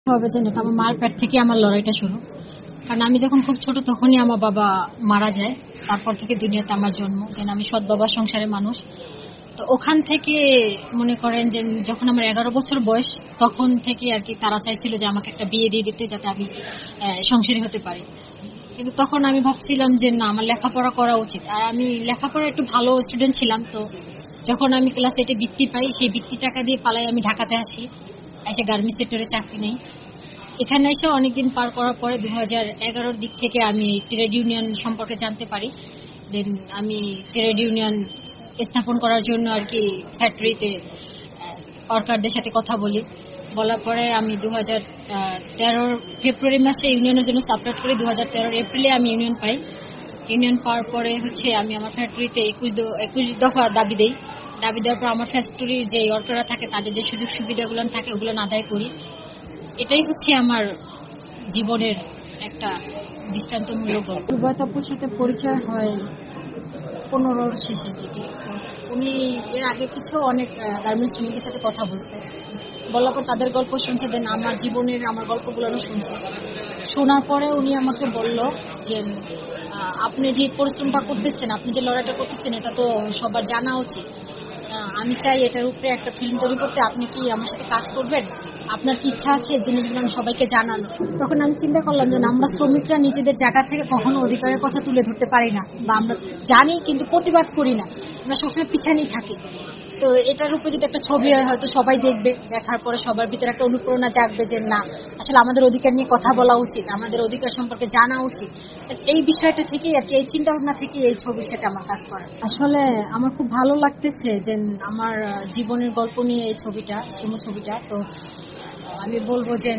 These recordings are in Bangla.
হবে যে এটা আমার মার পেট থেকে আমার লড়াইটা শুরু। কারণ আমি যখন খুব ছোট তখনই আমার বাবা মারা যায়, তারপর থেকে দুনিয়াতে আমার জন্ম। দেন আমি সৎ বাবার সংসারের মানুষ। তো ওখান থেকে মনে করেন যে যখন আমার 11 বছর বয়স তখন থেকে আর কি তারা চাইছিল যে আমাকে একটা বিয়ে দিয়ে দিতে, যাতে আমি সংসারী হতে পারি। কিন্তু তখন আমি ভাবছিলাম যে না, আমার লেখাপড়া করা উচিত। আর আমি লেখাপড়া একটু ভালো স্টুডেন্ট ছিলাম। তো যখন আমি ক্লাস 8-এ বৃত্তি পাই, সেই বৃত্তি টাকা দিয়ে পালাই আমি ঢাকাতে আসি, এসে গার্মেন্টস সেক্টরে চাকরি নেই। এখানে এসে অনেকদিন পার করার পরে 2011-র দিক থেকে আমি ট্রেড ইউনিয়ন সম্পর্কে জানতে পারি। দেন আমি ট্রেড ইউনিয়ন স্থাপন করার জন্য আর কি ফ্যাক্টরিতে ওয়ার্কারদের সাথে কথা বলি। বলার পরে আমি 2013 ফেব্রুয়ারি মাসে ইউনিয়নের জন্য সাবমিট করি। 2013 এপ্রিলে আমি ইউনিয়ন পাই। ইউনিয়ন পাওয়ার পরে আমি আমার ফ্যাক্টরিতে 21 দফা দাবি দেই। দাবি দেওয়ার পর আমার ফ্যাক্টরির যে ওয়ার্কাররা থাকে তাদের যে সুযোগ সুবিধাগুলো থাকে ওগুলো আদায় করি। এটাই আমার জীবনের একটা দৃষ্টান্তমূলক গল্প। রুবাতাপুর সাথে পরিচয় হয় 15-র শেষের দিকে। তো উনি এর আগে কিছু অনেক গার্মেন্টস শ্রমিকদের সাথে কথা বলছে, বলার পর তাদের গল্প শুনছে। দেন আমার জীবনের আমার গল্পগুলো শুনছে। শোনার পরে উনি আমাকে বলল যে আপনি যে পরিশ্রমটা করতেছেন, আপনি যে লড়াইটা করতেছেন, এটা তো সবার জানা উচিত। আমি চাই এটার উপরে একটা ফিল্ম তৈরি করতে। আপনি কি আমার সাথে কাজ করবেন? আপনার কি ইচ্ছা আছে জিনিসগুলো সবাইকে জানানো? তখন আমি চিন্তা করলাম যে আমরা শ্রমিকরা নিজেদের জায়গা থেকে কখনো অধিকারের কথা তুলে ধরতে পারি না, বা আমরা জানি কিন্তু প্রতিবাদ করি না, আমরা সবসময় পিছানেই থাকি। তো এটার উপরে যদি একটা ছবি হয়, হয়তো সবাই দেখবে, দেখার পরে সবার ভিতরে একটা অনুপ্রেরণা জাগবে যে না, আসলে আমাদের অধিকার নিয়ে কথা বলা উচিত, আমাদের অধিকার সম্পর্কে জানা উচিত। এই বিষয়টা থেকেই আর কি, এই চিন্তা ভাবনা থেকে এই ছবির সাথে আমার কাজ করা। আসলে আমার খুব ভালো লাগতেছে যে আমার জীবনের গল্প নিয়ে এই ছবিটা, শিমু ছবিটা। তো আমি বলবো যে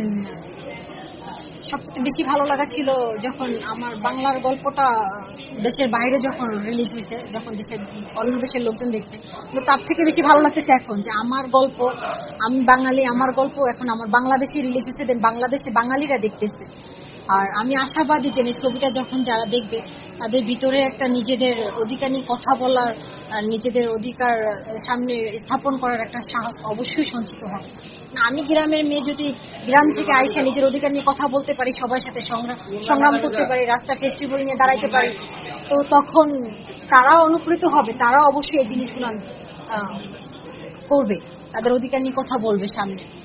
সবচেয়ে বেশি ভালো লাগা ছিল যখন আমার বাংলার গল্পটা দেশের বাইরে যখন রিলিজ হয়েছে, যখন অন্য দেশের লোকজন দেখছে। কিন্তু তার থেকে বেশি ভালো লাগতেছে এখন যে আমার গল্প, আমি বাঙালি, আমার গল্প এখন আমার বাংলাদেশে রিলিজ হয়েছে। দেন বাংলাদেশে বাঙালিরা দেখতেছে। আর আমি আশাবাদী যে এই ছবিটা যখন যারা দেখবে তাদের ভিতরে একটা নিজেদের অধিকার নিয়ে কথা বলার, নিজেদের অধিকার সামনে স্থাপন করার একটা সাহস অবশ্যই সঞ্চিত হবে। আমি গ্রামের মেয়ে, যদি গ্রাম থেকে আইসা নিজের অধিকার নিয়ে কথা বলতে পারি, সবার সাথে সংগ্রাম করতে পারি, রাস্তা ফেস্টিভ্যাল নিয়ে দাঁড়াইতে পারি, তো তখন তারা অনুপ্রেরিত হবে, তারা অবশ্যই এই জিনিসগুলো করবে, তাদের অধিকার নিয়ে কথা বলবে সামনে।